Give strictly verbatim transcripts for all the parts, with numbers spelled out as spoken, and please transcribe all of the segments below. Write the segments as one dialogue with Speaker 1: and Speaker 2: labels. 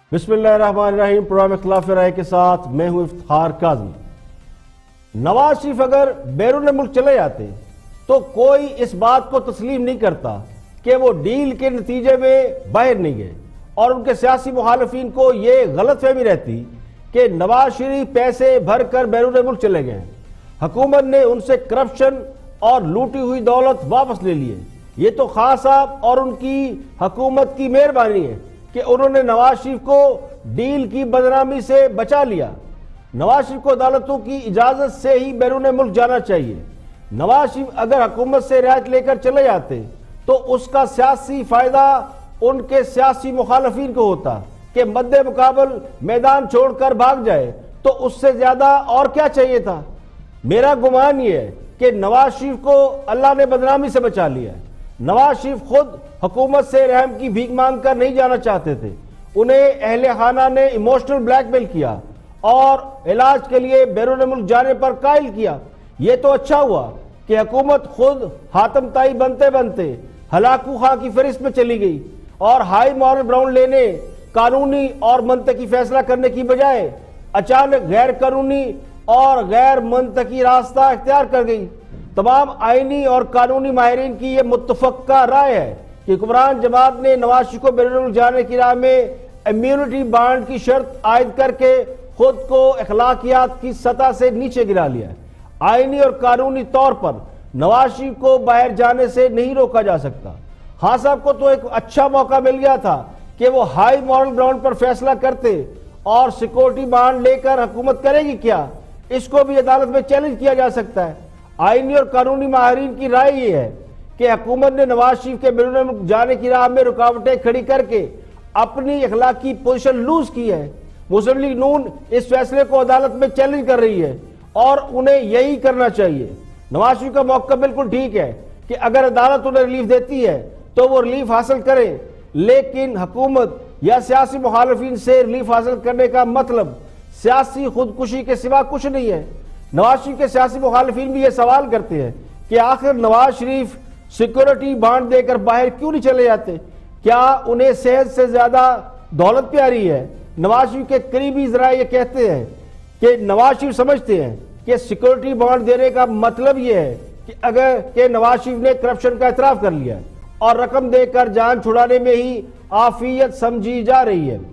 Speaker 1: بسم اللہ الرحمن الرحیم۔ پروگرام اختلاف رائے کے ساتھ میں ہوں افتخار کاظمی۔ نواز شریف اگر بیرون ملک چلے جاتے تو کوئی اس بات کو تسلیم نہیں کرتا کہ وہ ڈیل کے نتیجے میں باہر نہیں گئے، اور ان کے سیاسی مخالفین کو یہ غلط فہمی رہتی کہ نواز شریف پیسے بھر کر بیرون ملک چلے گئے، حکومت نے ان سے کرپشن اور لوٹی ہوئی دولت واپس لے لیے۔ یہ تو خان صاحب اور ان کی حکومت کی مہربانی ہے کہ انہوں نے نواز شریف کو ڈیل کی بدنامی سے بچا لیا۔ نواز شریف کو عدالتوں کی اجازت سے ہی بیرون ملک جانا چاہیے۔ نواز شریف اگر حکومت سے رعایت لے کر چلے جاتے تو اس کا سیاسی فائدہ ان کے سیاسی مخالفین کو ہوتا کہ مد مقابل میدان چھوڑ کر بھاگ جائے، تو اس سے زیادہ اور کیا چاہیے تھا۔ میرا گمان یہ ہے کہ نواز شریف کو اللہ نے بدنامی سے بچا لیا ہے۔ نواز شریف خود حکومت سے رحم کی بھیک مانگ کر نہیں جانا چاہتے تھے، انہیں اہل خانہ نے ایموشنل بلیک میل کیا اور علاج کے لیے بیرون ملک جانے پر قائل کیا۔ یہ تو اچھا ہوا کہ حکومت خود حاتم طائی بنتے بنتے ہلاکو خان کی فہرست میں چلی گئی، اور ہائی مورل گراؤنڈ لینے، قانونی اور منطقی فیصلہ کرنے کی بجائے اچانک غیر قانونی اور غیر منطقی راستہ اختیار کر گئی۔ تمام آئینی اور قانونی ماہرین کی یہ متفقہ رائے ہے کہ حکمران جماعت نے نواز شریف کو بیرون ملک جانے کی راہ میں امیونٹی بانڈ کی شرط عائد کر کے خود کو اخلاقیات کی سطح سے نیچے گرا لیا ہے۔ آئینی اور قانونی طور پر نواز شریف کو باہر جانے سے نہیں روکا جا سکتا۔ خان صاحب کو تو ایک اچھا موقع مل گیا تھا کہ وہ ہائی مورل گراؤنڈ پر فیصلہ کرتے، اور سیکورٹی بانڈ لے کر حکومت کرے گی کیا، اس کو بھی عدالت میں چیلنج کیا جا سکتا ہے۔ آئینی اور قانونی ماہرین کی رائے یہ ہے کہ حکومت نے نواز شریف کے بیرون ملک جانے کی راہ میں رکاوٹیں کھڑی کر کے اپنی اخلاقی پوزیشن لوز کی ہے۔ مسلم لیگ نون اس فیصلے کو عدالت میں چیلنج کر رہی ہے، اور انہیں یہی کرنا چاہیے۔ نواز شریف کا موقع بالکل ٹھیک ہے کہ اگر عدالت انہیں ریلیف دیتی ہے تو وہ ریلیف حاصل کریں، لیکن حکومت یا سیاسی مخالفین سے ریلیف حاصل کرنے کا مطلب سیاسی خودکشی کے سوا کچھ نہیں ہے۔ نواز شریف کے سیاسی مخالفین بھی یہ سوال کرتے ہیں کہ آخر نواز شریف سیکورٹی بانڈ دے کر باہر کیوں نہیں چلے جاتے؟ کیا انہیں صحت سے زیادہ دولت پیاری ہے؟ نواز شریف کے قریبی ذرائع یہ کہتے ہیں کہ نواز شریف سمجھتے ہیں کہ سیکورٹی بانڈ دینے کا مطلب یہ ہے کہ اگر کہ نواز شریف نے کرپشن کا اعتراف کر لیا اور رقم دے کر جان چھڑانے میں ہی عافیت سمجھی جا رہی ہے۔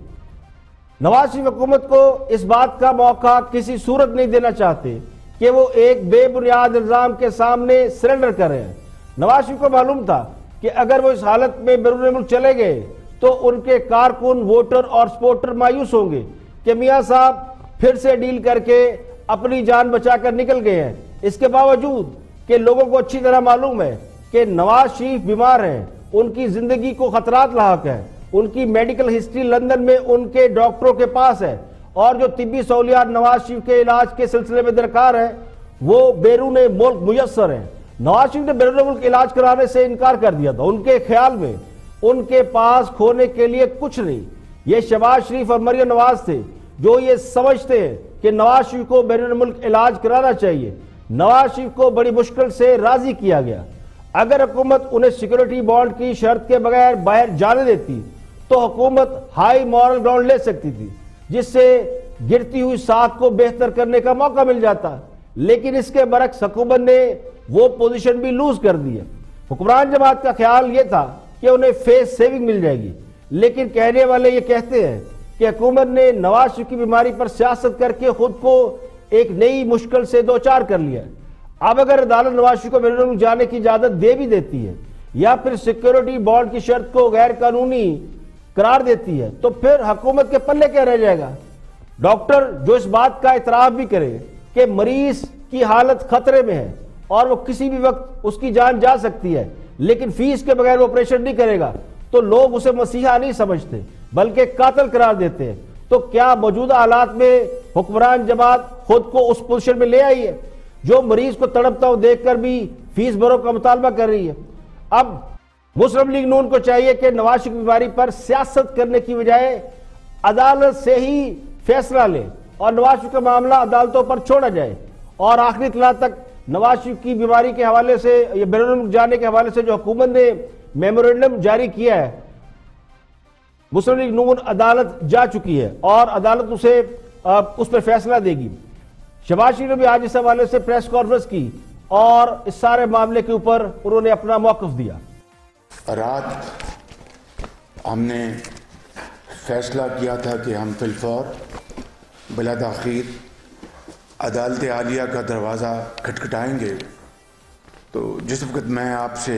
Speaker 1: نواز شریف حکومت کو اس بات کا موقع کسی صورت نہیں دینا چاہتے کہ وہ ایک بے بنیاد الزام کے سامنے سرنڈر کر رہے ہیں۔ نواز شریف کو معلوم تھا کہ اگر وہ اس حالت میں بیرون ملک چلے گئے تو ان کے کارکن، ووٹر اور سپورٹر مایوس ہوں گے کہ میاں صاحب پھر سے ڈیل کر کے اپنی جان بچا کر نکل گئے ہیں۔ اس کے باوجود کہ لوگوں کو اچھی طرح معلوم ہے کہ نواز شریف بیمار ہیں، ان کی زندگی کو خطرات لاحق ہیں، ان کی میڈیکل ہسٹری لندن میں ان کے ڈاکٹروں کے پاس ہے، اور جو طبی سہولیات نواز شریف کے علاج کے سلسلے میں درکار ہیں وہ بیرون ملک میسر ہیں۔ نواز شریف نے بیرون ملک علاج کرانے سے انکار کر دیا تھا۔ ان کے خیال میں ان کے پاس کھونے کے لیے کچھ نہیں۔ یہ شہباز شریف اور مریم نواز تھے جو یہ سمجھتے ہیں کہ نواز شریف کو بیرون ملک علاج کرانا چاہیے۔ نواز شریف کو بڑی مشکل سے راضی کیا گیا۔ اگر حکومت انہیں سیکورٹی بانڈ کی شرط کے بغیر باہر جانے دیتی تو حکومت ہائی مورل گراؤنڈ لے سکتی تھی، جس سے گرتی ہوئی ساکھ کو بہتر کرنے کا موقع مل جاتا، لیکن اس کے برعکس حکومت نے وہ پوزیشن بھی لوز کر دی ہے۔ حکمران جماعت کا خیال یہ تھا کہ انہیں فیس سیونگ مل جائے گی، لیکن کہنے والے یہ کہتے ہیں کہ حکومت نے نواز شریف کی بیماری پر سیاست کر کے خود کو ایک نئی مشکل سے دوچار کر لیا۔ اب اگر عدالت نواز شریف کو بیرون ملک جانے کی اجازت دے بھی دیتی ہے یا پھر سیکورٹی بانڈ کی شرط کو غیر قانونی قرار دیتی ہے تو پھر حکومت کے پلے کیا رہ جائے گا؟ ڈاکٹر جو اس بات کا اعتراف بھی کرے کہ مریض کی حالت خطرے میں ہے اور وہ کسی بھی وقت اس کی جان جا سکتی ہے، لیکن فیس کے بغیر وہ آپریشن نہیں کرے گا، تو لوگ اسے مسیحا نہیں سمجھتے بلکہ قاتل قرار دیتے ہیں۔ تو کیا موجودہ حالات میں حکمران جماعت خود کو اس پوزیشن میں لے آئی ہے جو مریض کو تڑپتا ہو دیکھ کر بھی فیس بھرو کا مطالبہ کر رہی ہے؟ اب مسلم لیگ نون کو چاہیے کہ نواز شریف کی بیماری پر سیاست کرنے کی بجائے عدالت سے ہی فیصلہ لے اور نواز شریف کا معاملہ عدالتوں پر چھوڑا جائے، اور آخری اطلاع تک نواز شریف کی بیماری کے حوالے سے یا بیرون ملک جانے کے حوالے سے جو حکومت نے میمورنڈم جاری کیا ہے، مسلم لیگ نون عدالت جا چکی ہے اور عدالت اسے اس پر فیصلہ دے گی. شہباز شریف نے بھی آج اس حوالے سے پریس کانفرنس کی اور اس سارے معاملے کے اوپر انہوں نے اپنا موقف دیا.
Speaker 2: رات ہم نے فیصلہ کیا تھا کہ ہم فی الفور بلا تاخیر عدالت عالیہ کا دروازہ کھٹکھٹائیں گے. تو جس وقت میں آپ سے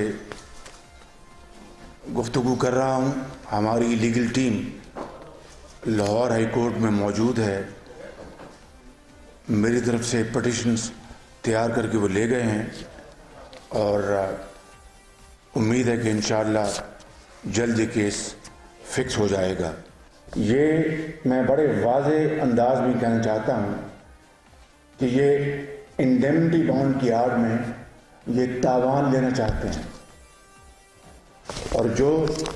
Speaker 2: گفتگو کر رہا ہوں ہماری legal team Lahore high court میں موجود ہے. میری طرف سے پٹیشنز تیار کر کے وہ لے گئے ہیں اور امید ہے کہ انشاءاللہ جلد یہ کیس فکس ہو جائے گا. یہ میں بڑے واضح انداز میں کہنا چاہتا ہوں کہ یہ انڈیمنٹی بانڈ کی آڑ میں یہ تاوان لینا چاہتے ہیں اور جو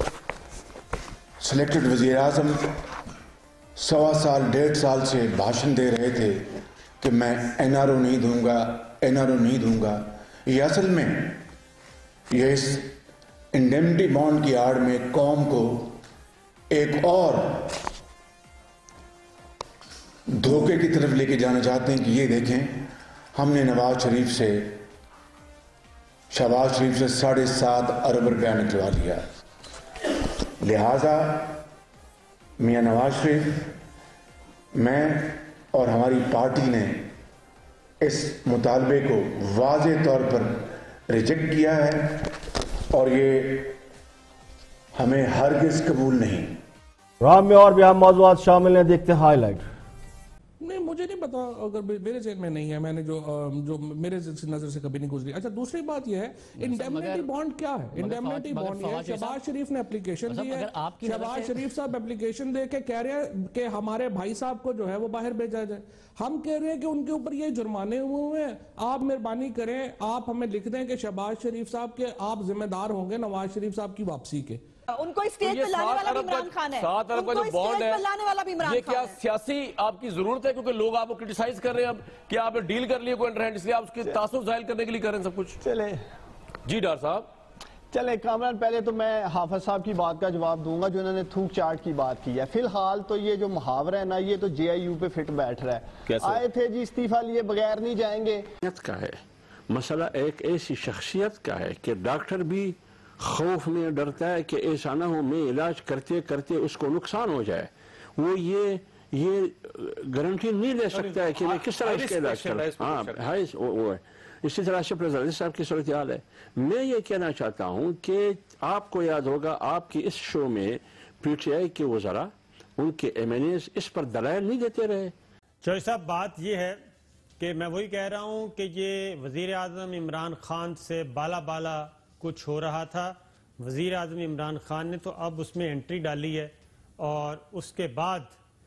Speaker 2: سلیکٹڈ وزیر اعظم سوا سال ڈیڑھ سال سے بھاشن دے رہے تھے کہ میں این آر او نہیں دوں گا این آر او نہیں دوں گا، یہ اصل میں یہ اس انڈیمنٹی بانڈ کی آڑ میں قوم کو ایک اور دھوکے کی طرف لے کے جانا چاہتے ہیں کہ یہ دیکھیں ہم نے نواز شریف سے شہباز شریف سے ساڑھے سات ارب روپیہ نکلوا لیا. لہذا میاں نواز شریف، میں اور ہماری پارٹی نے اس مطالبے کو واضح طور پر ریجیکٹ کیا ہے اور یہ ہمیں ہرگز قبول نہیں.
Speaker 1: پروگرام میں اور بھی اہم موضوعات شامل ہیں، دیکھتے ہیں ہائی لائٹ.
Speaker 3: نہیں مجھے نہیں پتا، اگر میرے ذہن میں نہیں ہے، میں نے جو جو میرے نظر سے کبھی نہیں گزری. اچھا دوسری بات یہ ہے انڈیمنٹی بانڈ کیا ہے؟ انڈیمنٹی بانڈ یہ شہباز شریف نے اپلیکیشن دی ہے. شہباز شریف صاحب اپلیکیشن دے کے کہہ رہے ہیں کہ ہمارے بھائی صاحب کو جو ہے وہ باہر بھیجا جائے. ہم کہہ رہے ہیں کہ ان کے اوپر یہ جرمانے ہوئے ہیں، آپ مہربانی کریں آپ ہمیں لکھ دیں کہ شہباز شریف صاحب کے آپ ذمہ دار ہوں گے نواز شریف صاحب کی واپسی کے.
Speaker 4: ان کو اسٹیج پر لانے والا بھی عمران خان ہے،
Speaker 5: سات ارب کا جو بانڈ ہے یہ کیا سیاسی آپ کی ضرورت ہے؟ کیونکہ لوگ آپ کو کرٹیسائز کر رہے ہیں اب کہ آپ نے ڈیل کر لیے کوئی انڈر ہینڈ، اس لیے آپ اس کے تعصب ظاہر کرنے کے لیے کر رہے ہیں سب کچھ.
Speaker 6: چلے
Speaker 5: جی ڈاکٹر صاحب
Speaker 6: چلے کامران، پہلے تو میں حافظ صاحب کی بات کا جواب دوں گا جو انہوں نے تھوک چارٹ کی بات کی ہے. فی الحال تو یہ جو محاورہ ہے نا یہ تو جے آئی یو پہ فٹ بیٹھ رہا ہے. آئے تھے جی استعفیٰ لیے بغیر نہیں جائیں گے.
Speaker 7: کا ہے مسئلہ ایک ایسی شخصیت کا ہے کہ ڈاکٹر بھی خوف میں ڈرتا ہے کہ ایسا نہ ہو میں علاج کرتے کرتے اس کو نقصان ہو جائے. وہ یہ یہ گارنٹی نہیں لے سکتا ہے کہ میں کس طرح اس کا علاج کروں. ہاں ہائی وہ ہے. اسی طرح سے پریزیڈنٹ صاحب کی صورتحال ہے. میں یہ کہنا چاہتا ہوں کہ آپ کو یاد ہوگا آپ کی اس شو میں پی ٹی آئی کے وزراء ان کے ایم این ایز اس پر دلائل نہیں دیتے رہے.
Speaker 8: چوہدری صاحب بات یہ ہے کہ میں وہی کہہ رہا ہوں کہ یہ وزیر اعظم عمران خان سے بالا بالا کچھ ہو رہا تھا. وزیر اعظم عمران خان نے تو اب اس میں انٹری ڈالی ہے اور اس کے بعد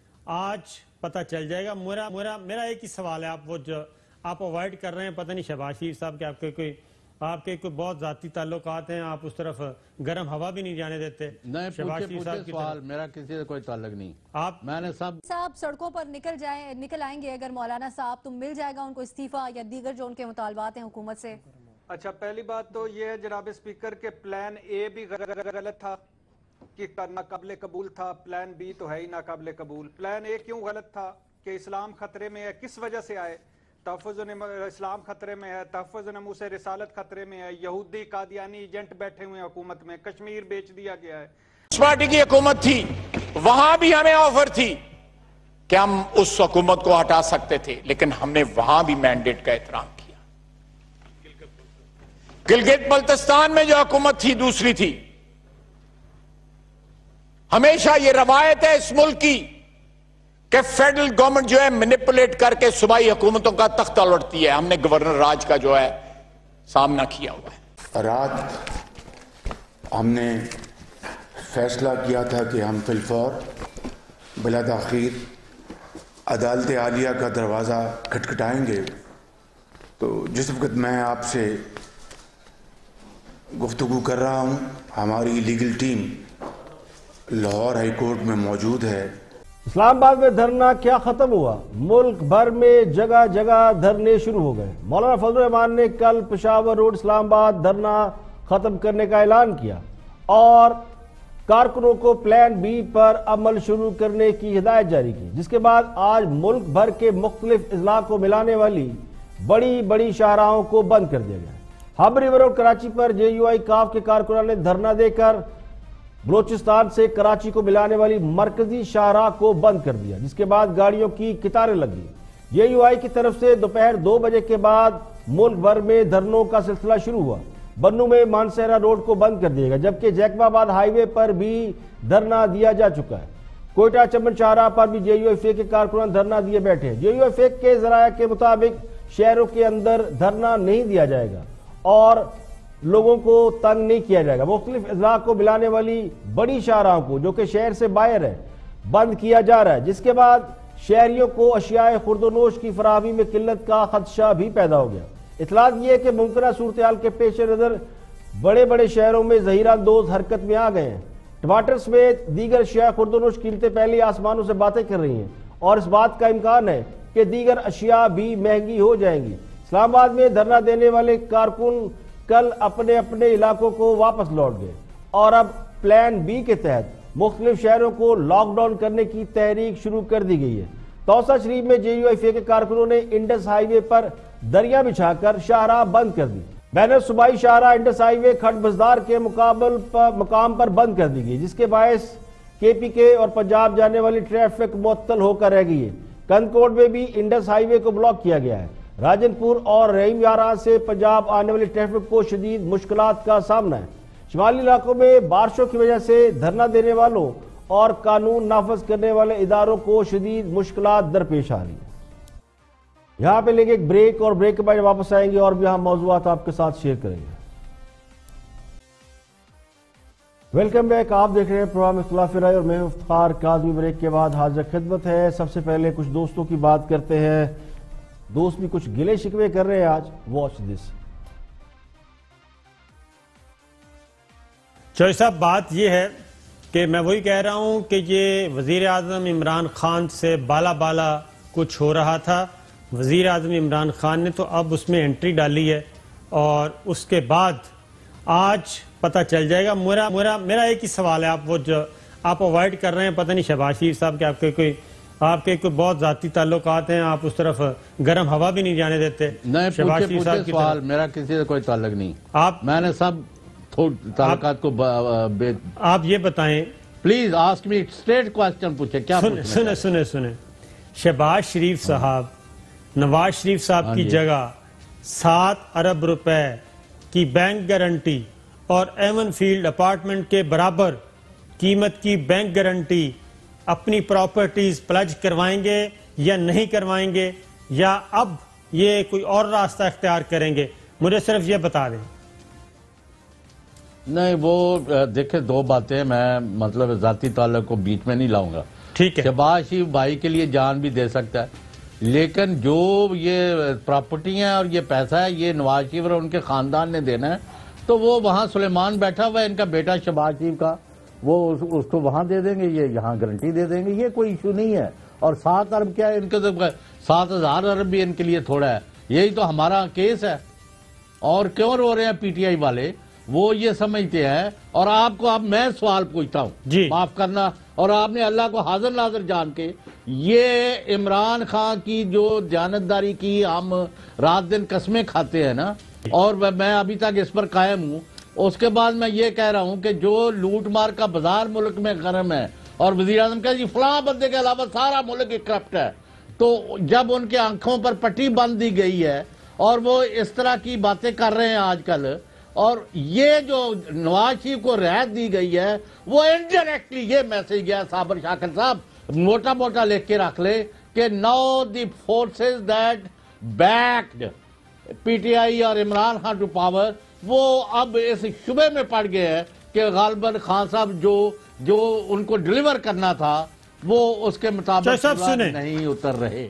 Speaker 8: آج پتہ چل جائے گا. میرا میرا میرا ایک ہی سوال ہے، آپ وہ جو آپ اوائڈ کر رہے ہیں، پتہ نہیں شہباز شریف صاحب کے آپ کے کوئی آپ کے کوئی بہت ذاتی تعلقات ہیں، آپ اس طرف گرم ہوا بھی نہیں جانے دیتے.
Speaker 9: شہباز شریف صاحب کی سوال میرا کسی سے کوئی تعلق نہیں.
Speaker 8: آپ
Speaker 9: میں نے سب
Speaker 10: صاحب سڑکوں پر نکل جائیں نکل آئیں گے اگر مولانا صاحب تو مل جائے گا ان کو استعفیٰ یا دیگر جو ان کے مطالبات ہیں حکومت سے؟
Speaker 11: اچھا پہلی بات تو یہ ہے جناب اسپیکر کے پلان اے بھی غلط تھا کہ ناقابل قبول تھا، پلان بی تو ہے ہی ناقابل قبول. پلان اے کیوں غلط تھا کہ اسلام خطرے میں ہے، کس وجہ سے آئے؟ تحفظ اسلام خطرے میں ہے، تحفظ ناموس رسالت خطرے میں ہے، یہودی قادیانی ایجنٹ بیٹھے ہوئے ہیں حکومت میں، کشمیر بیچ دیا گیا ہے.
Speaker 12: اس پارٹی کی حکومت تھی وہاں بھی ہمیں آفر تھی کہ ہم اس حکومت کو ہٹا سکتے تھے، لیکن ہم نے وہاں بھی مینڈیٹ کا احترام کیا. گلگت بلتستان میں جو حکومت تھی دوسری تھی. ہمیشہ یہ روایت ہے اس ملک کی کہ فیڈرل گورنمنٹ جو ہے مینیپولیٹ کر کے صوبائی حکومتوں کا تختہ الٹتی ہے. ہم نے گورنر راج کا جو ہے سامنا کیا ہوا ہے.
Speaker 2: رات ہم نے فیصلہ کیا تھا کہ ہم فی الفور بلا تاخیر عدالت عالیہ کا دروازہ کھٹکھٹائیں گے. تو جس وقت میں آپ سے گفتگو کر رہا ہوں ہماری legal team Lahore high court میں موجود ہے.
Speaker 1: اسلام آباد میں دھرنا کیا ختم ہوا؟ ملک بھر میں جگہ جگہ دھرنے شروع ہو گئے. مولانا فضل الرحمان نے کل پشاور روڈ اسلام آباد دھرنا ختم کرنے کا اعلان کیا اور کارکنوں کو پلان بی پر عمل شروع کرنے کی ہدایت جاری کی، جس کے بعد آج ملک بھر کے مختلف اضلاع کو ملانے والی بڑی بڑی شاہراہوں کو بند کر دیا گیا۔ ہب ریور اور کراچی پر جے یو آئی کاف کے کارکنوں نے دھرنا دے کر بلوچستان سے کراچی کو ملانے والی مرکزی شاہراہ کو بند کر دیا، جس کے بعد گاڑیوں کی قطاریں لگ گئی۔ جے یو آئی کی طرف سے دوپہر دو بجے کے بعد ملک بھر میں دھرنوں کا سلسلہ شروع ہوا۔ بنو میں مانسہرہ روڈ کو بند کر دیا گیا، جبکہ جیکب آباد ہائی وے پر بھی دھرنا دیا جا چکا ہے۔ کوئٹہ چمن شاہراہ پر بھی جے یو آئی فیک کے کارکنان دھرنا دیے بیٹھے ہیں۔ جے یو آئی فیک کے ذرائع کے مطابق شہروں کے اندر دھرنا نہیں دیا جائے گا اور لوگوں کو تنگ نہیں کیا جائے گا۔ مختلف اضلاع کو ملانے والی بڑی شاہراہوں کو، جو کہ شہر سے باہر ہے، بند کیا جا رہا ہے، جس کے بعد شہریوں کو اشیاء خورد و نوش کی فراہمی میں قلت کا خدشہ بھی پیدا ہو گیا۔ اطلاعات یہ ہے کہ ممکنہ صورتحال کے پیش نظر بڑے بڑے شہروں میں ظہیر اندوز حرکت میں آ گئے ہیں۔ ٹماٹر سمیت دیگر اشیاء خورد و نوش قیمتیں پہلے آسمانوں سے باتیں کر رہی ہیں اور اس بات کا امکان ہے کہ دیگر اشیاء بھی مہنگی ہو جائیں گی۔ اسلام آباد میں دھرنا دینے والے کارکن کل اپنے اپنے علاقوں کو واپس لوٹ گئے اور اب پلان بی کے تحت مختلف شہروں کو لاک ڈاؤن کرنے کی تحریک شروع کر دی گئی ہے۔ توسا شریف میں جے یو آئی فے کے کارکنوں نے انڈس ہائی وے پر دریا بچھا کر شاہراہ بند کر دی۔ بین صوبائی شاہراہ انڈس ہائی وے کھٹ بزدار کے مقابل مقام پر بند کر دی گئی، جس کے باعث کے پی کے اور پنجاب جانے والی ٹریفک معطل ہو کر رہ گئی ہے۔ کنکوٹ میں بھی انڈس ہائی وے کو بلاک کیا گیا ہے۔ راجن پور اور رحیم یاران سے پنجاب آنے والی ٹریفک کو شدید مشکلات کا سامنا ہے۔ شمالی علاقوں میں بارشوں کی وجہ سے دھرنا دینے والوں اور قانون نافذ کرنے والے اداروں کو شدید مشکلات درپیش آ رہی ہیں۔ یہاں پہ لیں گے ایک بریک اور بریک کے بعد واپس آئیں گے اور بھی ہم موضوعات آپ کے ساتھ شیئر کریں گے۔ ویلکم بیک، آپ دیکھ رہے ہیں پروگرام اختلاف رائے اور میں افتخار کاظمی۔ بریک کے بعد حاضر خدمت ہے۔ سب سے پہلے کچھ دوستوں کی بات کرتے ہیں۔ دوست بھی کچھ گلے شکوے کر رہے ہیں آج، واچ دس۔
Speaker 8: چوہدری صاحب، بات یہ ہے کہ میں وہی کہہ رہا ہوں کہ یہ وزیر اعظم عمران خان سے بالا بالا کچھ ہو رہا تھا۔ وزیر اعظم عمران خان نے تو اب اس میں انٹری ڈالی ہے اور اس کے بعد آج پتہ چل جائے گا۔ میرا میرا میرا ایک ہی سوال ہے، آپ وہ جو آپ اوائڈ کر رہے ہیں، پتہ نہیں شہباز شریف صاحب کے آپ کے کوئی آپ کے کوئی بہت ذاتی تعلقات ہیں، آپ اس طرف گرم ہوا بھی نہیں جانے دیتے۔
Speaker 9: نہیں،
Speaker 8: شہباز شریف صاحب کی
Speaker 9: سوال میرا کسی سے کوئی تعلق نہیں،
Speaker 8: آپ
Speaker 9: میں نے سب تعلقات کو
Speaker 8: آپ یہ بتائیں
Speaker 9: please ask me straight question پوچھیں کیا
Speaker 8: سنیں سنیں سنیں شہباز شریف صاحب نواز شریف صاحب کی جگہ سات ارب روپے کی بینک گارنٹی اور ایون فیلڈ اپارٹمنٹ کے برابر قیمت کی بینک گارنٹی اپنی پراپرٹیز پلج کروائیں گے یا نہیں کروائیں گے، یا اب یہ کوئی اور راستہ اختیار کریں گے؟ مجھے صرف یہ بتا دیں۔
Speaker 9: نہیں، وہ دیکھیں دو باتیں، میں مطلب ذاتی تعلق کو بیچ میں نہیں لاؤں گا۔
Speaker 8: ٹھیک ہے،
Speaker 9: شہباز شریف بھائی کے لیے جان بھی دے سکتا ہے، لیکن جو یہ پراپرٹی ہیں اور یہ پیسہ ہے یہ نواز شریف اور ان کے خاندان نے دینا ہے، تو وہ وہاں سلیمان بیٹھا ہوا ہے، ان کا بیٹا شہباز شریف کا، وہ اس کو وہاں دے دیں گے، یہ یہاں گارنٹی دے دیں گے، یہ کوئی ایشو نہیں ہے۔ اور سات ارب کیا ہے ان کے، سات ہزار ارب بھی ان کے لیے تھوڑا ہے، یہی تو ہمارا کیس ہے۔ اور کیوں رو رہے ہیں پی ٹی آئی والے؟ وہ یہ سمجھتے ہیں، اور آپ کو اب میں سوال پوچھتا ہوں،
Speaker 8: جی
Speaker 9: معاف کرنا، اور آپ نے اللہ کو حاضر ناظر جان کے، یہ عمران خان کی جو دیانتداری کی ہم رات دن قسمیں کھاتے ہیں نا، اور میں ابھی تک اس پر قائم ہوں، اس کے بعد میں یہ کہہ رہا ہوں کہ جو لوٹ مار کا بازار ملک میں گرم ہے، اور وزیر اعظم کہا جی فلاں بندے کے علاوہ سارا ملک کرپٹ ہے، تو جب ان کے آنکھوں پر پٹی باندھ دی گئی ہے اور وہ اس طرح کی باتیں کر رہے ہیں آج کل، اور یہ جو نواز شریف کو رعایت دی گئی ہے، وہ انڈائریکٹلی یہ میسج گیا، صابر شاکر صاحب موٹا موٹا لکھ کے رکھ لے کہ no the forces that backed P T I اور عمران خان ٹو پاور، وہ اب اس شبے میں پڑ گئے ہیں کہ غالباً خان صاحب جو جو ان کو ڈیلیور کرنا تھا وہ اس کے مطابق نہیں اتر رہے۔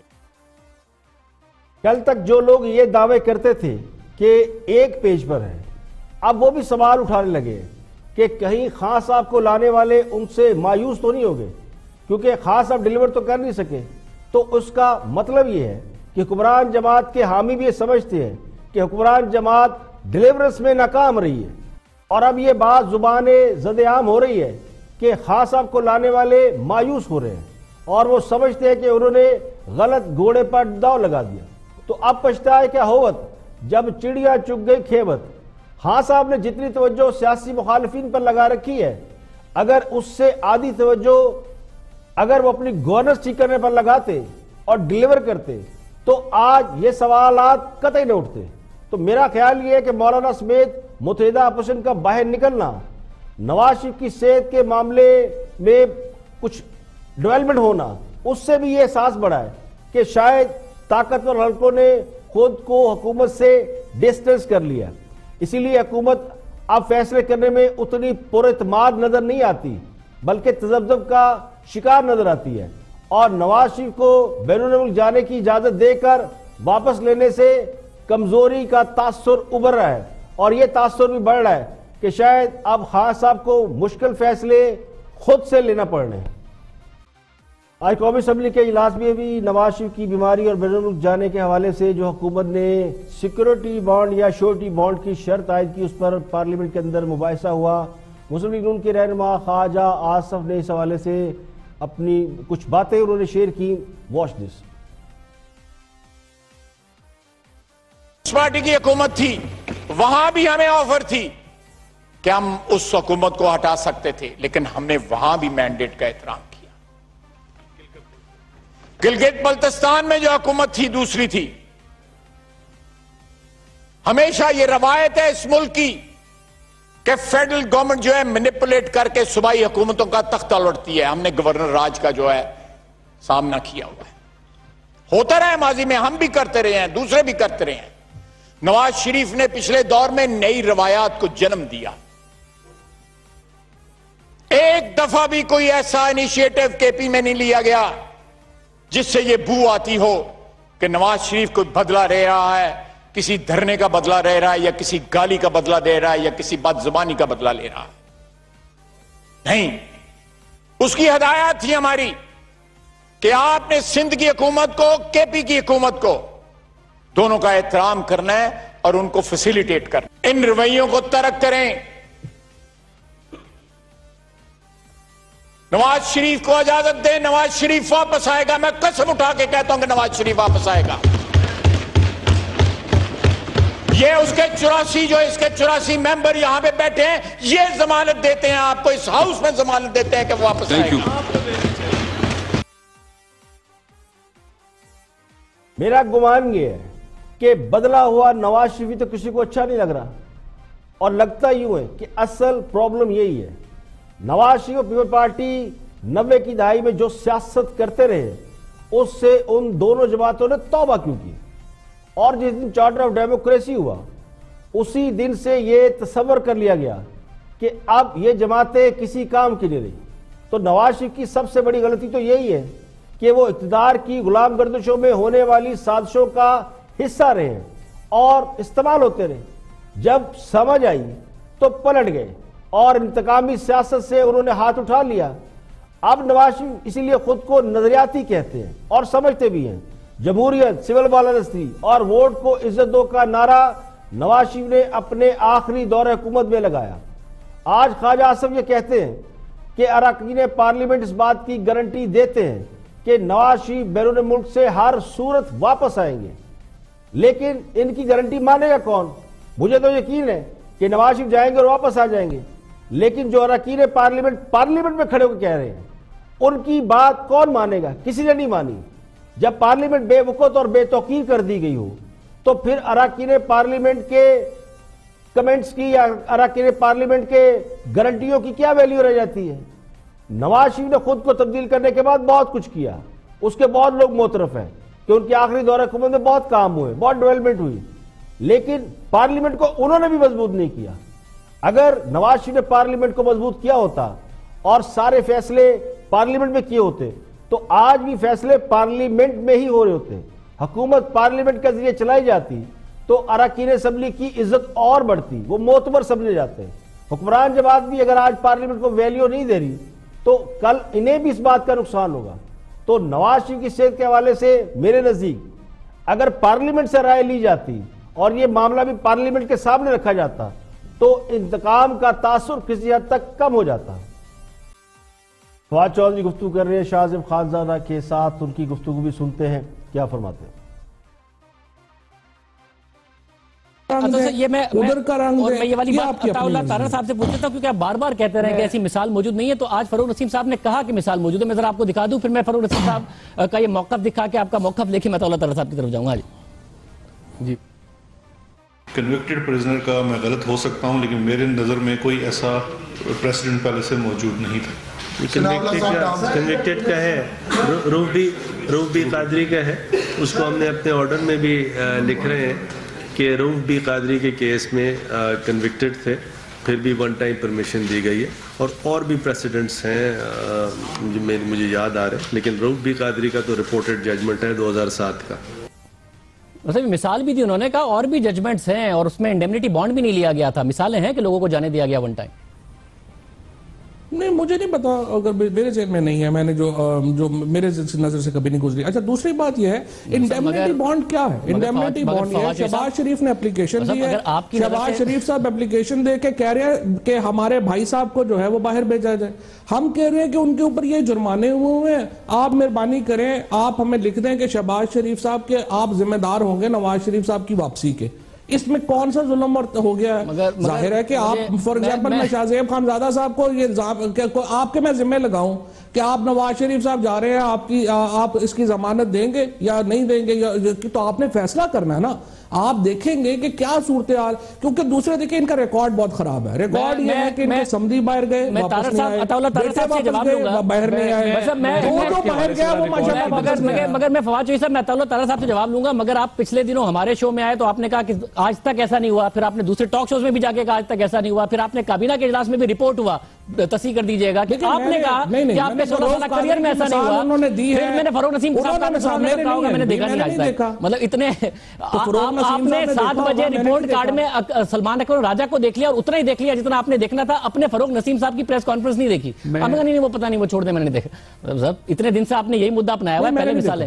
Speaker 1: کل تک جو لوگ یہ دعوے کرتے تھے کہ ایک پیج پر ہے، اب وہ بھی سوال اٹھانے لگے کہ کہیں خان صاحب کو لانے والے ان سے مایوس تو نہیں ہوگے، کیونکہ خان صاحب ڈیلیور تو کر نہیں سکے۔ تو اس کا مطلب یہ ہے کہ حکمران جماعت کے حامی بھی یہ سمجھتے ہیں کہ حکمران جماعت ڈیلیورنس میں ناکام رہی ہے، اور اب یہ بات زبان زد عام ہو رہی ہے کہ خان صاحب کو لانے والے مایوس ہو رہے ہیں اور وہ سمجھتے ہیں کہ انہوں نے غلط گھوڑے پر داؤ لگا دیا. تو اب پچھتائے کیا ہوت جب چڑیا چگ گئی کھیبت. خان صاحب نے جتنی توجہ سیاسی مخالفین پر لگا رکھی ہے، اگر اس سے آدھی توجہ اگر وہ اپنی گورننس ٹھیک کرنے پر لگاتے اور ڈیلیور کرتے تو آج یہ سوالات قطعی نہ اٹھتے. تو میرا خیال یہ ہے کہ مولانا سمیت متحدہ اپوزیشن کا باہر نکلنا نواز شریف کی صحت کے معاملے میں کچھ ڈیولپمنٹ ہونا، اس سے بھی یہ احساس بڑھا ہے کہ شاید طاقتور حلقوں نے خود کو حکومت سے ڈسٹنس کر لیا. اسی لیے حکومت اب فیصلے کرنے میں اتنی پر اعتماد نظر نہیں آتی بلکہ تذبذب کا شکار نظر آتی ہے، اور نواز شریف کو بیرون ملک جانے کی اجازت دے کر واپس لینے سے کمزوری کا تاثر ابھر رہا ہے، اور یہ تاثر بھی بڑھ رہا ہے کہ شاید اب خان صاحب کو مشکل فیصلے خود سے لینا پڑ رہے ہیں. آج قومی اسمبلی کے اجلاس میں بھی نواز شریف کی بیماری اور بیرون ملک جانے کے حوالے سے جو حکومت نے سیکورٹی بانڈ یا شورٹی بانڈ کی شرط عائد کی، اس پر پارلیمنٹ کے اندر مباحثہ ہوا. مسلم لیگ نون کے رہنما خواجہ آصف نے اس حوالے سے اپنی کچھ باتیں انہوں نے شیئر کی. Watch this.
Speaker 12: پارٹی کی حکومت تھی، وہاں بھی ہمیں آفر تھی کہ ہم اس حکومت کو ہٹا سکتے تھے، لیکن ہم نے وہاں بھی مینڈیٹ کا احترام کیا. گلگت بلتستان میں جو حکومت تھی دوسری تھی. ہمیشہ یہ روایت ہے اس ملک کی کہ فیڈرل گورنمنٹ جو ہے مینیپولیٹ کر کے صوبائی حکومتوں کا تختہ الٹتی ہے. ہم نے گورنر راج کا جو ہے سامنا کیا ہوا ہے. ہوتا رہا ہے ماضی میں، ہم بھی کرتے رہے ہیں، دوسرے بھی کرتے رہے ہیں. نواز شریف نے پچھلے دور میں نئی روایات کو جنم دیا. ایک دفعہ بھی کوئی ایسا انیشیٹو کے پی میں نہیں لیا گیا جس سے یہ بو آتی ہو کہ نواز شریف کوئی بدلہ لے رہا ہے، کسی دھرنے کا بدلہ لے رہا ہے، یا کسی گالی کا بدلہ دے رہا ہے، یا کسی بد زبانی کا بدلہ لے رہا ہے. نہیں، اس کی ہدایات تھی ہماری کہ آپ نے سندھ کی حکومت کو، کے پی کی حکومت کو، دونوں کا احترام کرنا ہے اور ان کو فیسیلیٹیٹ کرنا. ان رویوں کو ترک کریں. نواز شریف کو اجازت دیں، نواز شریف واپس آئے گا. میں قسم اٹھا کے کہتا ہوں کہ نواز شریف واپس آئے گا. یہ اس کے چوراسی جو اس کے چوراسی ممبر یہاں پہ بیٹھے ہیں، یہ ضمانت دیتے ہیں آپ کو، اس ہاؤس میں ضمانت دیتے ہیں کہ وہ واپس آئے گا.
Speaker 1: میرا گمان یہ ہے کہ بدلا ہوا نواز شریف تو کسی کو اچھا نہیں لگ رہا، اور لگتا یوں ہے کہ اصل پرابلم یہی ہے. نواز شریف اور پیپل پارٹی نوے کی دہائی میں جو سیاست کرتے رہے اس سے ان دونوں جماعتوں نے توبہ کیوں کی. اور جس دن چارٹر آف ڈیموکریسی ہوا اسی دن سے یہ تصور کر لیا گیا کہ اب یہ جماعتیں کسی کام کی نہیں رہی. تو نواز شریف کی سب سے بڑی غلطی تو یہی ہے کہ وہ اقتدار کی غلام گردشوں میں ہونے والی سازشوں کا حصہ رہے اور استعمال ہوتے رہے. جب سمجھ آئی تو پلٹ گئے اور انتقامی سیاست سے انہوں نے ہاتھ اٹھا لیا. اب نواز شریف اسی لیے خود کو نظریاتی کہتے ہیں اور سمجھتے بھی ہیں. جمہوریت، سول بالادستی اور ووٹ کو عزت دو کا نعرہ نواز شریف نے اپنے آخری دور حکومت میں لگایا. آج خواجہ آصف یہ کہتے ہیں کہ اراکین پارلیمنٹ اس بات کی گارنٹی دیتے ہیں کہ نواز شریف بیرون ملک سے ہر صورت واپس آئیں گے. لیکن ان کی گارنٹی مانے گا کون؟ مجھے تو یقین ہے کہ نواز شریف جائیں گے اور واپس آ جائیں گے، لیکن جو اراکین پارلیمنٹ پارلیمنٹ میں کھڑے ہو کے کہہ رہے ہیں ان کی بات کون مانے گا؟ کسی نے نہیں مانی. جب پارلیمنٹ بے وقت اور بے توقیر کر دی گئی ہو تو پھر اراکین پارلیمنٹ کے کمنٹس کی یا اراکین پارلیمنٹ کے گارنٹیوں کی کیا ویلیو رہ جاتی ہے؟ نواز شریف نے خود کو تبدیل کرنے کے بعد بہت کچھ کیا، اس کے بہت لوگ معترف ہیں کہ ان کی آخری دور حکومت میں بہت کام ہوئے، بہت ڈیولپمنٹ ہوئی، لیکن پارلیمنٹ کو انہوں نے بھی مضبوط نہیں کیا. اگر نواز شریف نے پارلیمنٹ کو مضبوط کیا ہوتا اور سارے فیصلے پارلیمنٹ میں کیے ہوتے تو آج بھی فیصلے پارلیمنٹ میں ہی ہو رہے ہوتے. حکومت پارلیمنٹ کے ذریعے چلائی جاتی تو اراکین اسمبلی کی عزت اور بڑھتی، وہ معتبر سمجھے جاتے. حکمران جماعت بھی اگر آج پارلیمنٹ کو ویلیو نہیں دے رہی تو کل انہیں بھی اس بات کا نقصان ہوگا. تو نواز شریف کی صحت کے حوالے سے میرے نزدیک اگر پارلیمنٹ سے رائے لی جاتی اور یہ معاملہ بھی پارلیمنٹ کے سامنے رکھا جاتا تو انتقام کا تاثر کسی حد تک کم ہو جاتا. فواد چودھری گفتگو کر رہے ہیں شاہ زیب خانزادہ کے ساتھ، ان کی گفتگو بھی سنتے ہیں، کیا فرماتے ہیں؟
Speaker 13: یہ میں یہ والی بات عطا اللہ طاہر صاحب سے پوچھتا ہوں، کیونکہ آپ بار بار کہتے رہے کہ ایسی مثال موجود نہیں ہے، تو آج فروغ نسیم صاحب نے کہا کہ مثال موجود ہے. میں ذرا آپ کو دکھا دوں، پھر میں فروغ نسیم صاحب کا یہ موقف دکھا کے آپ کا موقف لے کے میں عطا اللہ طاہر صاحب کی طرف جاؤں گا. جی
Speaker 14: کنوکٹڈ پریزنر کا میں غلط ہو سکتا ہوں، لیکن میرے نظر میں کوئی ایسا پریسیڈنٹ پہلے سے موجود نہیں تھا.
Speaker 15: کنوکٹڈ کا ہے، روح بھی روح بھی قادری کا ہے، اس کو ہم نے اپنے آرڈر میں بھی لکھ رہے ہیں کہ روح بی قادری کے کیس میں کنوکٹڈ تھے، پھر بھی ون ٹائم پرمیشن دی گئی ہے، اور اور بھی پریسیڈنٹس ہیں مجھے یاد آ رہے ہیں، لیکن روح بی قادری کا تو رپورٹڈ ججمنٹ ہے دو ہزار سات کا.
Speaker 13: مطلب مثال بھی دی انہوں نے کہا، اور بھی ججمنٹس ہیں اور اس میں انڈیمنیٹی بانڈ بھی نہیں لیا گیا تھا، مثالیں ہیں کہ لوگوں کو جانے دیا گیا ون ٹائم.
Speaker 3: نہیں مجھے نہیں پتا، اگر میرے ذہن میں نہیں ہے، میں نے جو جو میرے نظر سے کبھی نہیں گزری. اچھا دوسری بات یہ ہے انڈیمنیٹی بانڈ کیا ہے؟ انڈیمنیٹی بانڈ یہ شہباز شریف نے اپلیکیشن دی ہے، شہباز شریف صاحب اپلیکیشن دے کے کہہ رہے ہیں کہ ہمارے بھائی صاحب کو جو ہے وہ باہر بھیجا جائے. ہم کہہ رہے ہیں کہ ان کے اوپر یہ جرمانے ہوئے ہوئے ہیں، آپ مہربانی کریں، آپ ہمیں لکھ دیں کہ شہباز شریف صاحب کے آپ ذمہ دار ہوں گے نواز شریف صاحب کی واپسی کے. اس میں کون سا ظلم ہو گیا ہے؟ ظاہر ہے کہ آپ فور ایگزامپل میں شاہ زیب خانزادہ صاحب کو یہ آپ کے میں ذمہ لگاؤں کہ آپ نواز شریف صاحب جا رہے ہیں، آپ کی آپ اس کی ضمانت دیں گے یا نہیں دیں گے، تو آپ نے فیصلہ کرنا ہے نا. آپ دیکھیں گے کہ کیا صورتحال، کیونکہ دوسرے دیکھیں ان کا ریکارڈ بہت خراب ہے. ریکارڈ یہ ہے کہ ان کے سمدھی باہر گئے، واپس نہیں آئے، باہر نہیں آئے، وہ تو باہر گیا وہ ماشاءاللہ.
Speaker 13: مگر میں فواد چودھری صاحب میں عطا اللہ طاہر صاحب سے جواب لوں گا. مگر آپ پچھلے دنوں ہمارے شو میں آئے تو آپ نے کہا کہ آج تک ایسا نہیں ہوا، پھر آپ نے دوسرے ٹاک شوز میں بھی جا کے کہا آج تک ایسا نہیں ہوا، پھر آپ نے کابینہ کے اجلاس میں بھی رپورٹ ہوا، تصحیح کر دیجئے گا کہ آپ نے کہا کہ آپ کے سولہ سالہ کریئر میں ایسا نہیں ہوا. پھر میں نے فروغ نسیم صاحب کا سامنے رکھا ہوگا، میں نے دیکھا نہیں آج تک. مطلب اتنے آپ نے سات بجے رپورٹ کارڈ میں سلمان اکبر راجہ کو دیکھ لیا اور اتنا ہی دیکھ لیا جتنا آپ نے دیکھنا تھا. اپنے فروغ نسیم صاحب کی پریس کانفرنس نہیں دیکھی. آپ نے کہا نہیں وہ پتہ نہیں وہ چھوڑ دیں، میں نے دیکھا. اتنے دن سے آپ نے یہی مدعا اپنایا ہوا ہے. پہلے مثالیں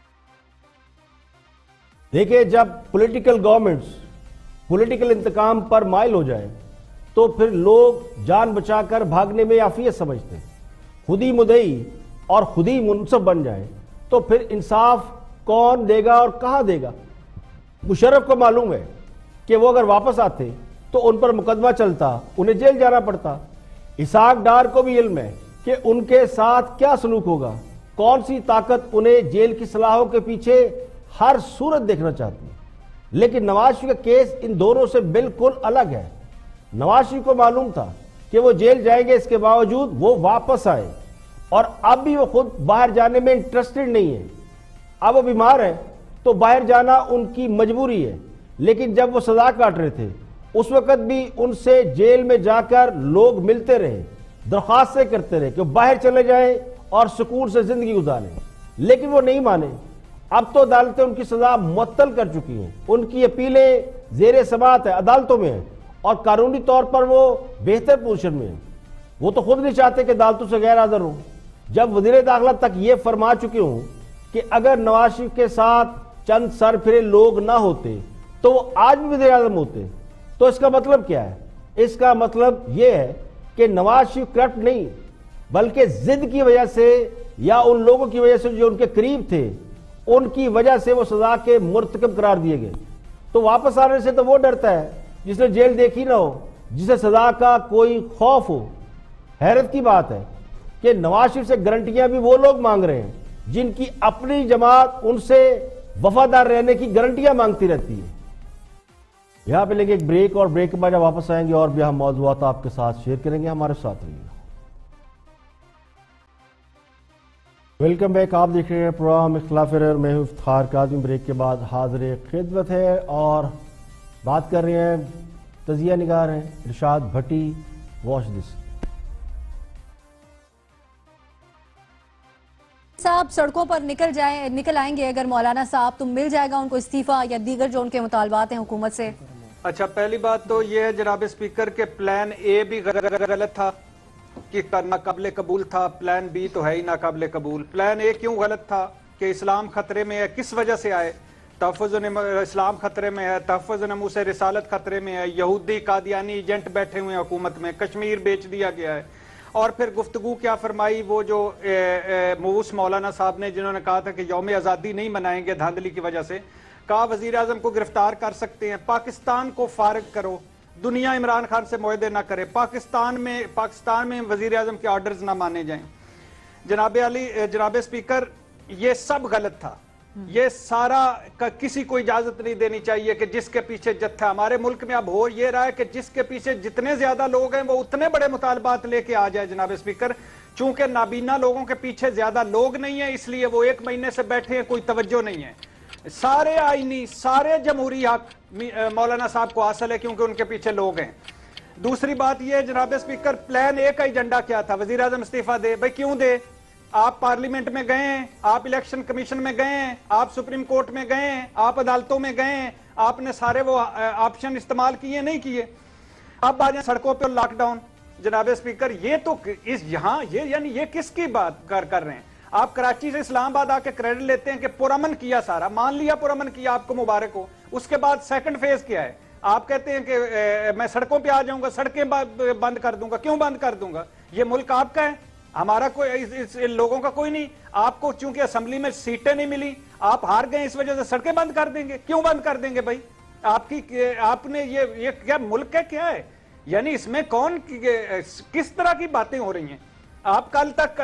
Speaker 1: دیکھیں، جب پولیٹیکل گورنمنٹس پولیٹیکل انتقام پر مائل ہو جائیں تو پھر لوگ جان بچا کر بھاگنے میں عافیت سمجھتے ہیں. خود ہی مدعی اور خود ہی منصف بن جائیں تو پھر انصاف کون دے گا اور کہاں دے گا؟ مشرف کو معلوم ہے کہ وہ اگر واپس آتے تو ان پر مقدمہ چلتا، انہیں جیل جانا پڑتا. اسحاق ڈار کو بھی علم ہے کہ ان کے ساتھ کیا سلوک ہوگا، کون سی طاقت انہیں جیل کی صلاحوں کے پیچھے ہر صورت دیکھنا چاہتی ہے. لیکن نواز شریف کا کیس ان دونوں سے بالکل الگ ہے. نواز شریف کو معلوم تھا کہ وہ جیل جائیں گے، اس کے باوجود وہ واپس آئے اور اب بھی وہ خود باہر جانے میں انٹرسٹڈ نہیں ہے. اب وہ بیمار ہے تو باہر جانا ان کی مجبوری ہے. لیکن جب وہ سزا کاٹ رہے تھے اس وقت بھی ان سے جیل میں جا کر لوگ ملتے رہے، درخواستیں کرتے رہے کہ وہ باہر چلے جائیں اور سکون سے زندگی گزاریں، لیکن وہ نہیں مانے. اب تو عدالتیں ان کی سزا معطل کر چکی ہیں، ان کی اپیلیں زیر سماعت ہے، عدالتوں میں ہیں، اور قانونی طور پر وہ بہتر پوزیشن میں ہیں. وہ تو خود نہیں چاہتے کہ عدالتوں سے غیر حاضر ہوں. جب وزیر داخلہ تک یہ فرما چکے ہوں کہ اگر نواز شریف کے ساتھ چند سر پھرے لوگ نہ ہوتے تو وہ آج بھی وزیر اعظم ہوتے، تو اس کا مطلب کیا ہے؟ اس کا مطلب یہ ہے کہ نواز شریف کرپٹ نہیں بلکہ ضد کی وجہ سے یا ان لوگوں کی وجہ سے جو ان کے قریب تھے ان کی وجہ سے وہ سزا کے مرتکب قرار دیے گئے. تو واپس آنے سے تو وہ ڈرتا ہے جس نے جیل دیکھی نہ ہو، جسے سزا کا کوئی خوف ہو. حیرت کی بات ہے کہ نواز شریف سے گارنٹیاں بھی وہ لوگ مانگ رہے ہیں جن کی اپنی جماعت ان سے وفادار رہنے کی گارنٹیاں مانگتی رہتی ہے. یہاں پہ لیں گے ایک بریک، اور بریک کے بعد جب واپس آئیں گے اور بھی ہم موضوعات آپ کے ساتھ شیئر کریں گے. ہمارے ساتھ رہیے. Welcome back. آپ دیکھ رہے ہیں پروگرام اختلاف رائے، میں ہوں افتخار کاظمی. بریک کے بعد حاضر خدمت ہے اور بات کر رہے ہیں تجزیہ نگار ہیں ارشاد بھٹی. Watch this.
Speaker 10: صاحب سڑکوں پر نکل جائیں نکل آئیں گے اگر مولانا صاحب تو مل جائے گا ان کو استعفیٰ یا دیگر جو ان کے مطالبات ہیں حکومت سے؟
Speaker 11: اچھا پہلی بات تو یہ ہے جناب اسپیکر کے پلان اے بھی غلط تھا کہ ناقابل قبول تھا، پلان بی تو ہے ہی ناقابل قبول. پلان اے کیوں غلط تھا کہ اسلام خطرے میں ہے، کس وجہ سے آئے؟ تحفظ اسلام خطرے میں ہے، تحفظ ناموس رسالت خطرے میں ہے، یہودی قادیانی ایجنٹ بیٹھے ہوئے ہیں حکومت میں، کشمیر بیچ دیا گیا ہے. اور پھر گفتگو کیا فرمائی وہ جو موس مولانا صاحب نے، جنہوں نے کہا تھا کہ یوم آزادی نہیں منائیں گے دھاندلی کی وجہ سے، کہا وزیر اعظم کو گرفتار کر سکتے ہیں، پاکستان کو فارغ کرو، دنیا عمران خان سے معاہدے نہ کرے، پاکستان میں پاکستان میں وزیر اعظم کے آرڈرز نہ مانے جائیں۔ جناب علی جناب اسپیکر، یہ سب غلط تھا، یہ سارا کسی کو اجازت نہیں دینی چاہیے کہ جس کے پیچھے جتھا، ہمارے ملک میں اب ہو یہ رہا ہے کہ جس کے پیچھے جتنے زیادہ لوگ ہیں وہ اتنے بڑے مطالبات لے کے آ جائے جناب اسپیکر، چونکہ نابینا لوگوں کے پیچھے زیادہ لوگ نہیں ہیں اس لیے وہ ایک مہینے سے بیٹھے ہیں، کوئی توجہ نہیں ہے۔ سارے آئینی سارے جمہوری حق مولانا صاحب کو حاصل ہے کیونکہ ان کے پیچھے لوگ ہیں۔ دوسری بات یہ جناب اسپیکر، پلان اے کا ایجنڈا کیا تھا؟ وزیر اعظم استعفیٰ دے، بھائی کیوں دے؟ آپ پارلیمنٹ میں گئے ہیں، آپ الیکشن کمیشن میں گئے ہیں، آپ سپریم کورٹ میں گئے ہیں، آپ عدالتوں میں گئے ہیں، آپ نے سارے وہ آپشن استعمال کیے نہیں کیے؟ اب آ جائیں سڑکوں پہ لاک ڈاؤن۔ جناب اسپیکر، یہ تو اس یہاں یہ یعنی یہ کس کی بات کر کر رہے ہیں؟ آپ کراچی سے اسلام آباد آ کے کریڈٹ لیتے ہیں کہ پرامن کیا، سارا مان لیا پرامن کیا، آپ کو مبارک ہو۔ اس کے بعد سیکنڈ فیز کیا ہے؟ آپ کہتے ہیں کہ میں سڑکوں پہ آ جاؤں گا، سڑکیں بند کر دوں گا۔ کیوں بند کر دوں گا؟ یہ ملک آپ کا ہے، ہمارا کوئی لوگوں کا کوئی نہیں۔ آپ کو چونکہ اسمبلی میں سیٹیں نہیں ملی، آپ ہار گئے، اس وجہ سے سڑکیں بند کر دیں گے۔ کیوں بند کر دیں گے بھائی؟ آپ کی آپ نے یہ یہ کیا ملک ہے، کیا ہے؟ یعنی اس میں کون کس طرح کی باتیں ہو رہی ہیں؟ آپ کل تک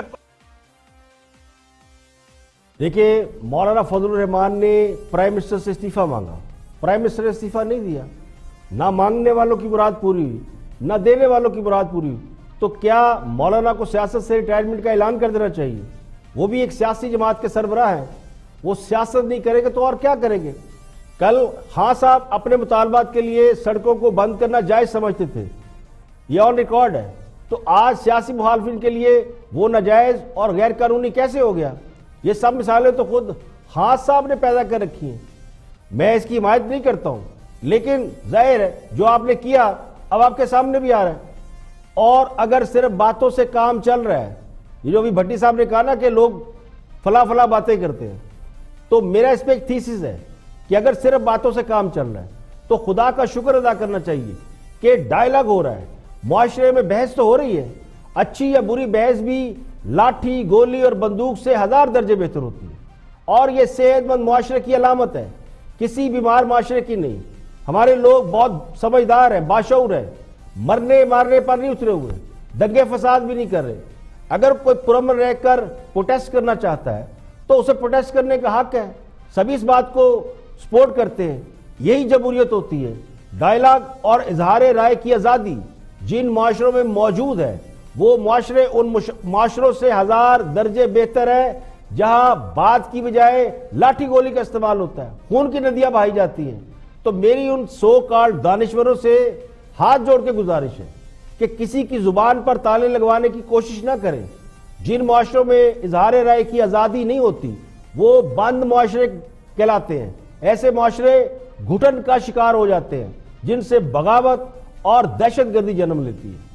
Speaker 1: دیکھیں، مولانا فضل الرحمان نے پرائم منسٹر سے استعفیٰ مانگا، پرائم منسٹر نے استعفیٰ نہیں دیا۔ نہ مانگنے والوں کی مراد پوری ہوئی، نہ دینے والوں کی مراد پوری ہوئی، تو کیا مولانا کو سیاست سے ریٹائرمنٹ کا اعلان کر دینا چاہیے؟ وہ بھی ایک سیاسی جماعت کے سربراہ ہیں، وہ سیاست نہیں کریں گے تو اور کیا کریں گے؟ کل خان صاحب اپنے مطالبات کے لیے سڑکوں کو بند کرنا جائز سمجھتے تھے، یہ آن ریکارڈ ہے، تو آج سیاسی مخالفین کے لیے وہ ناجائز اور غیر قانونی کیسے ہو گیا؟ یہ سب مثالیں تو خود خان صاحب نے پیدا کر رکھی ہیں۔ میں اس کی حمایت نہیں کرتا ہوں، لیکن ظاہر ہے جو آپ نے کیا اب آپ کے سامنے بھی آ رہا ہے۔ اور اگر صرف باتوں سے کام چل رہا ہے، یہ جو بھی بھٹی صاحب نے کہا نا کہ لوگ فلا فلا باتیں کرتے ہیں، تو میرا اس پہ ایک تھیسس ہے کہ اگر صرف باتوں سے کام چل رہا ہے تو خدا کا شکر ادا کرنا چاہیے کہ ڈائلاگ ہو رہا ہے، معاشرے میں بحث تو ہو رہی ہے، اچھی یا بری بحث بھی لاٹھی گولی اور بندوق سے ہزار درجے بہتر ہوتی ہے، اور یہ صحت مند معاشرے کی علامت ہے، کسی بیمار معاشرے کی نہیں۔ ہمارے لوگ بہت سمجھدار ہیں، باشعور ہیں، مرنے مارنے پر نہیں اترے ہوئے، دنگے فساد بھی نہیں کر رہے۔ اگر کوئی پرامن رہ کر پروٹیسٹ کرنا چاہتا ہے تو اسے پروٹیسٹ کرنے کا حق ہے، سبھی اس بات کو سپورٹ کرتے ہیں، یہی جمہوریت ہوتی ہے۔ ڈائلاگ اور اظہار رائے کی آزادی جن معاشروں میں موجود ہے، وہ معاشرے ان معاشروں سے ہزار درجے بہتر ہے جہاں بات کی بجائے لاٹھی گولی کا استعمال ہوتا ہے، خون کی ندیاں بہائی جاتی ہیں۔ تو میری ان سو کارڈ دانشوروں سے ہاتھ جوڑ کے گزارش ہے کہ کسی کی زبان پر تالے لگوانے کی کوشش نہ کریں۔ جن معاشروں میں اظہار رائے کی آزادی نہیں ہوتی وہ بند معاشرے کہلاتے ہیں، ایسے معاشرے گھٹن کا شکار ہو جاتے ہیں جن سے بغاوت اور دہشت گردی جنم لیتی ہے۔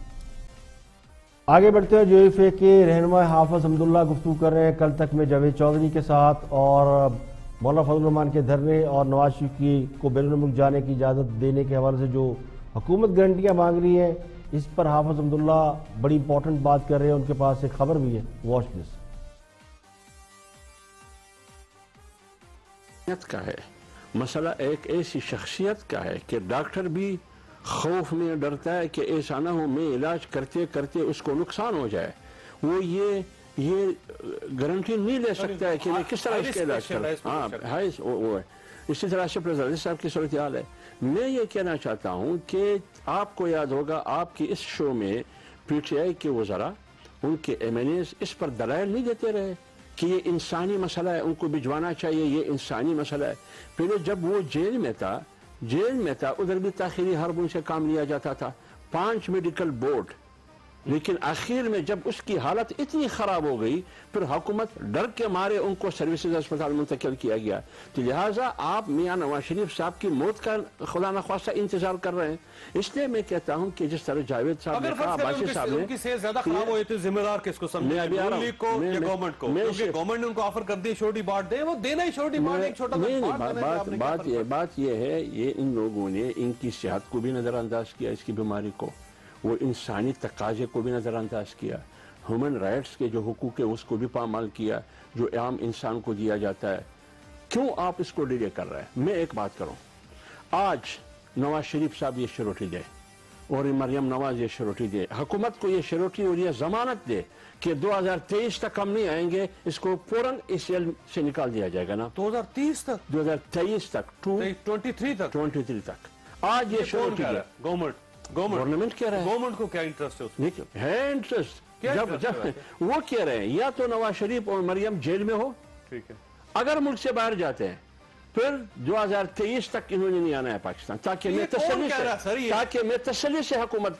Speaker 1: آگے بڑھتے ہیں، جو ایف اے کے رہنما حافظ حمداللہ گفتگو کر رہے ہیں کل تک میں جاوید چودھری کے ساتھ، اور مولانا فضل الرحمان کے دھرنے اور نواز شریف کی کو بیرون ملک جانے کی اجازت دینے کے حوالے سے جو حکومت گارنٹیاں مانگ رہی ہے، اس پر حافظ حمداللہ بڑی امپورٹنٹ بات کر رہے ہیں، ان کے پاس ایک خبر بھی ہے، واچ دس۔
Speaker 7: کا ہے مسئلہ ایک ایسی شخصیت کا ہے کہ ڈاکٹر بھی خوف میں ڈرتا ہے کہ ایسا نہ ہو میں علاج کرتے کرتے اس کو نقصان ہو جائے، وہ یہ یہ گارنٹی نہیں لے سکتا ہے کہ میں کس طرح اس کا علاج کروں۔ ہاں ہائی وہ ہے، اسی طرح سے پریزیڈنٹ صاحب کی صورتحال ہے۔ میں یہ کہنا چاہتا ہوں کہ آپ کو یاد ہوگا آپ کی اس شو میں پی ٹی آئی کے وزراء، ان کے ایم این ایز اس پر دلائل نہیں دیتے رہے کہ یہ انسانی مسئلہ ہے، ان کو بھجوانا چاہیے، یہ انسانی مسئلہ ہے۔ پہلے جب وہ جیل میں تھا جیل میں تھا ادھر بھی تاخیری حرب ان سے کام لیا جاتا تھا، پانچ میڈیکل بورڈ، لیکن آخر میں جب اس کی حالت اتنی خراب ہو گئی پھر حکومت ڈر کے مارے ان کو سروسز اسپتال منتقل کیا گیا۔ تو لہٰذا آپ میاں نواز شریف صاحب کی موت کا خدا نخواستہ انتظار کر رہے ہیں۔ اس لیے میں کہتا ہوں کہ جس طرح جاوید صاحب نے کہا، عباسی صاحب نے،
Speaker 5: ان کی صحت زیادہ خراب ہوئی تھی، ذمہ دار کس کو سمجھیں؟ نون لیگ کو یا گورنمنٹ کو؟ کیونکہ گورنمنٹ نے ان کو آفر کر دی شورٹی بارڈ دیں، وہ دینا ہی شورٹی بارڈ ایک چھوٹا
Speaker 7: بات یہ بات یہ ہے، یہ ان لوگوں نے ان کی صحت کو بھی نظر انداز کیا، اس کی بیماری کو، وہ انسانی تقاضے کو بھی نظر انداز کیا، ہیومن رائٹس کے جو حقوق ہے اس کو بھی پامال کیا جو عام انسان کو دیا جاتا ہے. کیوں آپ اس کو ڈیلے کر رہے ہیں؟ میں ایک بات کروں، آج نواز شریف صاحب یہ شروٹی دے اور مریم نواز یہ شروٹی دے، حکومت کو یہ شروٹی اور یہ ضمانت دے کہ دو ہزار تیئیس تک ہم نہیں آئیں گے، اس کو فوراً اس ایل سے نکال دیا جائے گا نا.
Speaker 5: دو ہزار تیس تک
Speaker 7: دو ہزار تیئیس تک
Speaker 5: ٹوئنٹی تھری تک
Speaker 7: ٹوئنٹی تھری تک آج یہ شروٹی دے.
Speaker 5: گورنمنٹ
Speaker 7: گورنمنٹ کہہ رہے ہیں،
Speaker 5: گورنمنٹ کو کیا انٹرسٹ ہے اس میں؟
Speaker 7: ہے انٹرسٹ. جب جب وہ کہہ رہے ہیں یا تو نواز شریف اور مریم جیل میں ہو،
Speaker 5: ٹھیک ہے،
Speaker 7: اگر ملک سے باہر جاتے ہیں پھر دو ہزار تیئیس تک انہوں نے نہیں آنا ہے پاکستان، تاکہ میں تسلی سے تاکہ میں تسلی سے حکومت.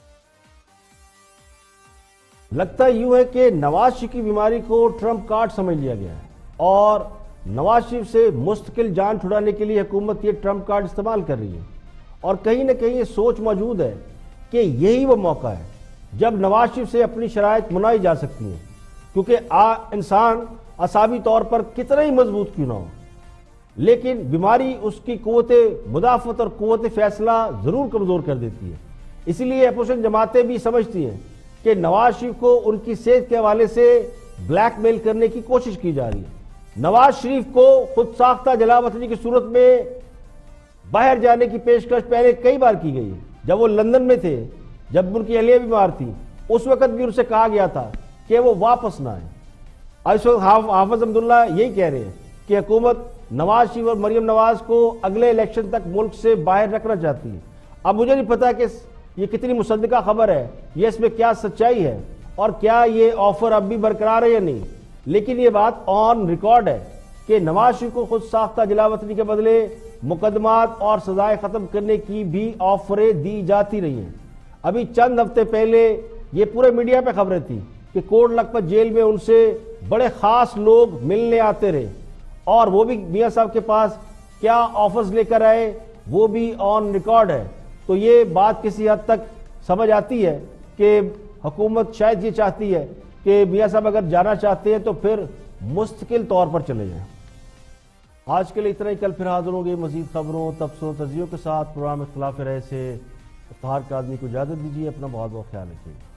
Speaker 1: لگتا یوں ہے کہ نواز شریف کی بیماری کو ٹرمپ کارڈ سمجھ لیا گیا ہے اور نواز شریف سے مستقل جان چھڑانے کے لیے حکومت یہ ٹرمپ کارڈ استعمال کر رہی ہے. اور کہیں نہ کہیں یہ سوچ موجود ہے کہ یہی وہ موقع ہے جب نواز شریف سے اپنی شرائط منائی جا سکتی ہیں، کیونکہ آ انسان اعصابی طور پر کتنا ہی مضبوط کیوں نہ ہو، لیکن بیماری اس کی قوت مدافعت اور قوت فیصلہ ضرور کمزور کر دیتی ہے. اسی لیے اپوزیشن جماعتیں بھی سمجھتی ہیں کہ نواز شریف کو ان کی صحت کے حوالے سے بلیک میل کرنے کی کوشش کی جا رہی ہے. نواز شریف کو خود ساختہ جلا وطنی کی صورت میں باہر جانے کی پیشکش پہلے کئی بار کی گئی ہے. جب وہ لندن میں تھے، جب ان کی اہلیہ بیمار تھی، اس وقت بھی ان سے کہا گیا تھا کہ وہ واپس نہ آئیں. اس وقت حافظ عبداللہ یہی کہہ رہے ہیں کہ حکومت نواز شریف اور مریم نواز کو اگلے الیکشن تک ملک سے باہر رکھنا چاہتی ہے. اب مجھے نہیں پتا کہ یہ کتنی مصدقہ خبر ہے، یہ اس میں کیا سچائی ہے اور کیا یہ آفر اب بھی برقرار ہے یا نہیں، لیکن یہ بات آن ریکارڈ ہے کہ نواز شریف کو خود ساختہ جلا وطنی کے بدلے مقدمات اور سزائیں ختم کرنے کی بھی آفریں دی جاتی رہی ہیں. ابھی چند ہفتے پہلے یہ پورے میڈیا پہ خبریں تھی کہ کوٹ لکھپت جیل میں ان سے بڑے خاص لوگ ملنے آتے رہے اور وہ بھی میاں صاحب کے پاس کیا آفرز لے کر آئے وہ بھی آن ریکارڈ ہے. تو یہ بات کسی حد تک سمجھ آتی ہے کہ حکومت شاید یہ چاہتی ہے کہ میاں صاحب اگر جانا چاہتے ہیں تو پھر مستقل طور پر چلے جائیں. آج کے لیے اتنا ہی، کل پھر حاضر ہوں گے مزید خبروں، تبصروں، تجزیوں کے ساتھ. پروگرام اختلاف رائے سے افتخار کاظمی کو اجازت دیجیے. اپنا بہت بہت خیال رکھیے.